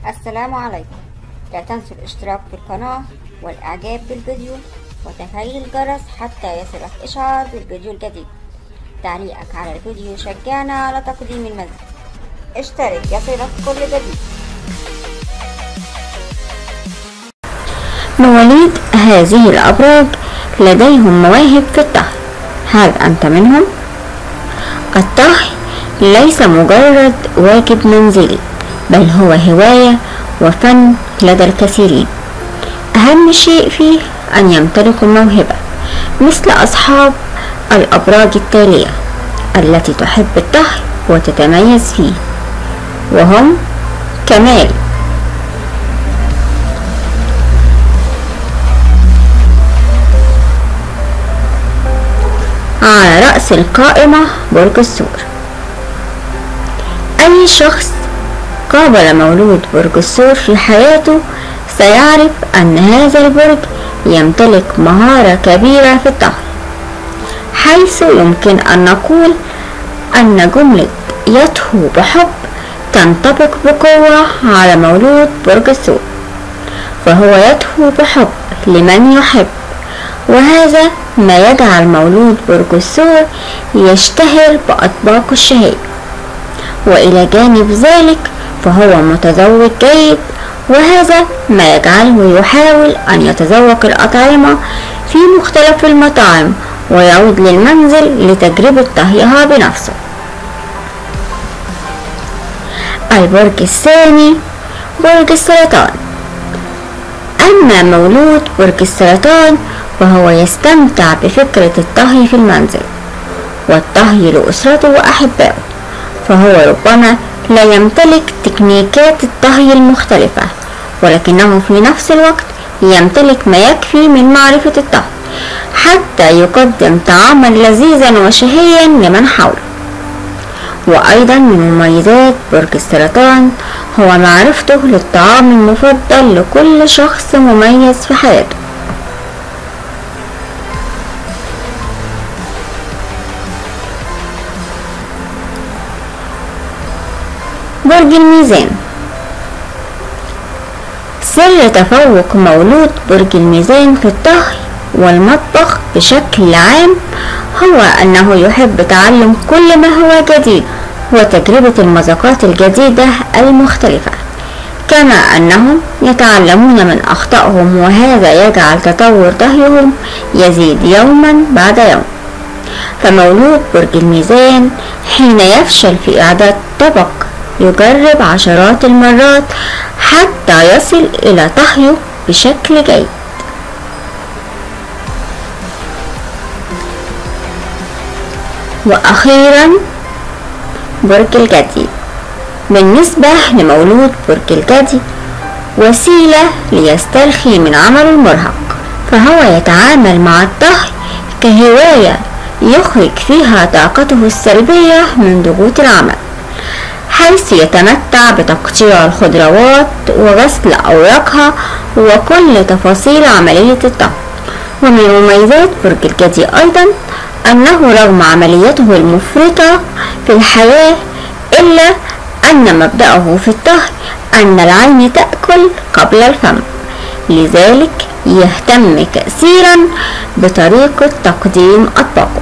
السلام عليكم. لا تنسوا الاشتراك في القناة والاعجاب بالفيديو وتفعيل الجرس حتى يصلك اشعار بالفيديو الجديد. تعليقك على الفيديو يشجعنا على تقديم المزيد. اشترك يصلك كل جديد. مواليد هذه الأبراج لديهم مواهب في الطهي. هل أنت منهم؟ الطهي ليس مجرد واجب منزلي، بل هو هواية وفن لدى الكثيرين. أهم شيء فيه أن يمتلكوا الموهبة، مثل أصحاب الأبراج التالية التي تحب الطهي وتتميز فيه، وهم كمال. على رأس القائمة برج الثور. أي شخص قابل مولود برج الثور في حياته سيعرف أن هذا البرج يمتلك مهارة كبيرة في الطهي، حيث يمكن أن نقول أن جملة يطهو بحب تنطبق بقوة على مولود برج الثور، فهو يطهو بحب لمن يحب، وهذا ما يجعل مولود برج الثور يشتهر بأطباقه الشهية. وإلى جانب ذلك فهو متذوق جيد، وهذا ما يجعله يحاول أن يتذوق الأطعمة في مختلف المطاعم ويعود للمنزل لتجربة طهيها بنفسه. البرج الثاني برج السرطان. أما مولود برج السرطان فهو يستمتع بفكرة الطهي في المنزل والطهي لأسرته وأحبائه، فهو ربما لا يمتلك تكنيكات الطهي المختلفة، ولكنه في نفس الوقت يمتلك ما يكفي من معرفة الطهي حتى يقدم طعاما لذيذا وشهيا لمن حوله. وأيضا من مميزات برج السرطان هو معرفته للطعام المفضل لكل شخص مميز في حياته. برج الميزان. سر تفوق مولود برج الميزان في الطهي والمطبخ بشكل عام هو أنه يحب تعلم كل ما هو جديد وتجربة المذاقات الجديدة المختلفة، كما أنهم يتعلمون من أخطائهم، وهذا يجعل تطور طهيهم يزيد يوما بعد يوم. فمولود برج الميزان حين يفشل في إعداد طبق يجرب عشرات المرات حتى يصل إلى طهيه بشكل جيد. وأخيرا برج الجدي. بالنسبة لمولود برج الجدي وسيلة ليسترخي من عمله المرهق، فهو يتعامل مع الطهي كهواية يخرج فيها طاقته السلبية من ضغوط العمل، حيث يتمتع بتقطيع الخضروات وغسل أوراقها وكل تفاصيل عملية الطهي. ومن مميزات برج الجدي أيضا أنه رغم عمليته المفرطة في الحياة إلا أن مبدأه في الطهي أن العين تأكل قبل الفم، لذلك يهتم كثيرا بطريقة تقديم أطباقه.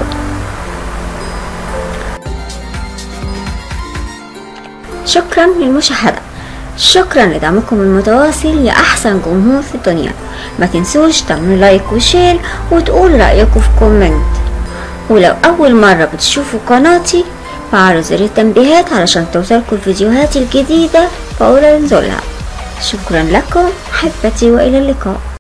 شكرا للمشاهدة، شكرا لدعمكم المتواصل يا أحسن جمهور في الدنيا. ما تنسوش تعملوا لايك وشير وتقولوا رأيكم في كومنت، ولو أول مرة بتشوفوا قناتي فعلوا زر التنبيهات علشان توصلكم الفيديوهات الجديدة فور نزولها. شكرا لكم حبتي وإلى اللقاء.